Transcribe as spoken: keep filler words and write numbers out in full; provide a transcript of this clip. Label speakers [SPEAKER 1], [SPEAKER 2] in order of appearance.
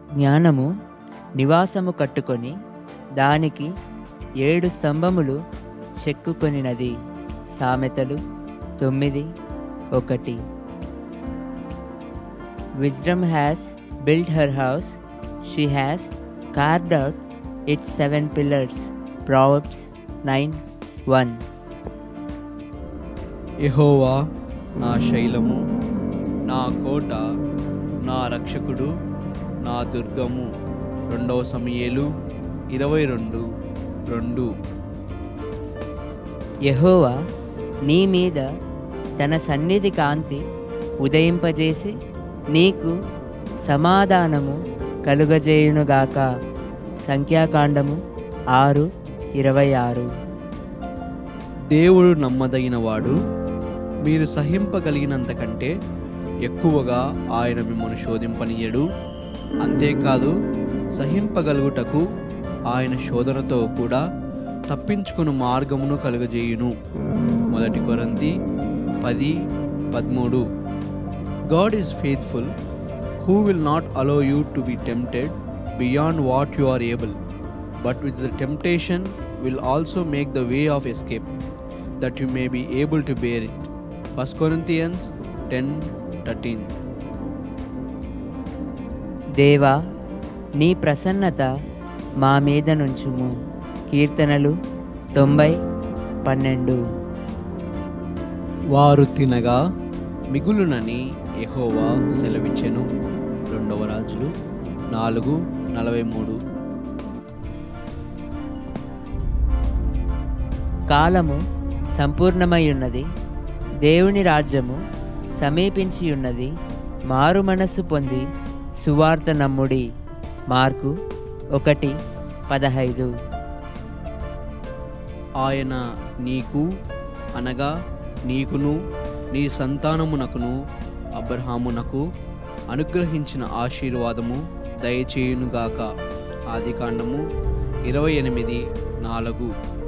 [SPEAKER 1] జ్ఞానము నివాసము కట్టుకొని దానికి ఏడు స్తంభములు చెక్కుకొనినది. సామెతలు తొమ్మిది ఒకటి. Wisdom has built her house, she has carved out its seven pillars. Proverbs nine one.
[SPEAKER 2] యెహోవా నా శైలము, నా కోట, నా రక్షకుడు, నా దుర్గము. రెండవ సమూయేలు ఇరవై రెండు రెండు.
[SPEAKER 1] యెహోవా నీ మీద తన సన్నిధి కాంతి ఉదయింపజేసి నీకు సమాధానము కలుగజేయునుగాక. సంఖ్యాకాండము ఆరు ఇరవై ఆరు.
[SPEAKER 2] దేవుడు నమ్మదగినవాడు, మీరు సహింపగలిగినంత కంటే ఎక్కువగా ఆయన మిమ్మల్ని శోధింపనీయడు. అంతేకాదు, సహింపగలుగుటకు ఆయన శోధనతో కూడా తప్పించుకుని మార్గమును కలుగజేయును. మొదటి కొరింథీ పది పదమూడు. God is faithful, who will not allow you to be tempted beyond what you are able, but with the temptation will also make the way of escape, that you may be able to bear it. First Corinthians ten thirteen.
[SPEAKER 1] దేవా నీ ప్రసన్నత మా మీద నుంచుము. కీర్తనలు తొంభై పన్నెండు.
[SPEAKER 2] వారు తినగా మిగులునని యెహోవా సెలవిచ్చెను. రెండవ రాజులు నాలుగు నలభై మూడు.
[SPEAKER 1] కాలము సంపూర్ణమై ఉన్నది, దేవుని రాజ్యము సమీపించి ఉన్నది. మారు మనస్సు పొంది సువార్త నమ్ముడి. మార్కు ఒకటి పదహైదు.
[SPEAKER 2] ఆయన నీకు అనగా నీకును నీ సంతానమునకును అబ్రహామునకు అనుగ్రహించిన ఆశీర్వాదము దయచేయునుగాక. ఆదికాండము ఇరవై ఎనిమిది నాలుగు.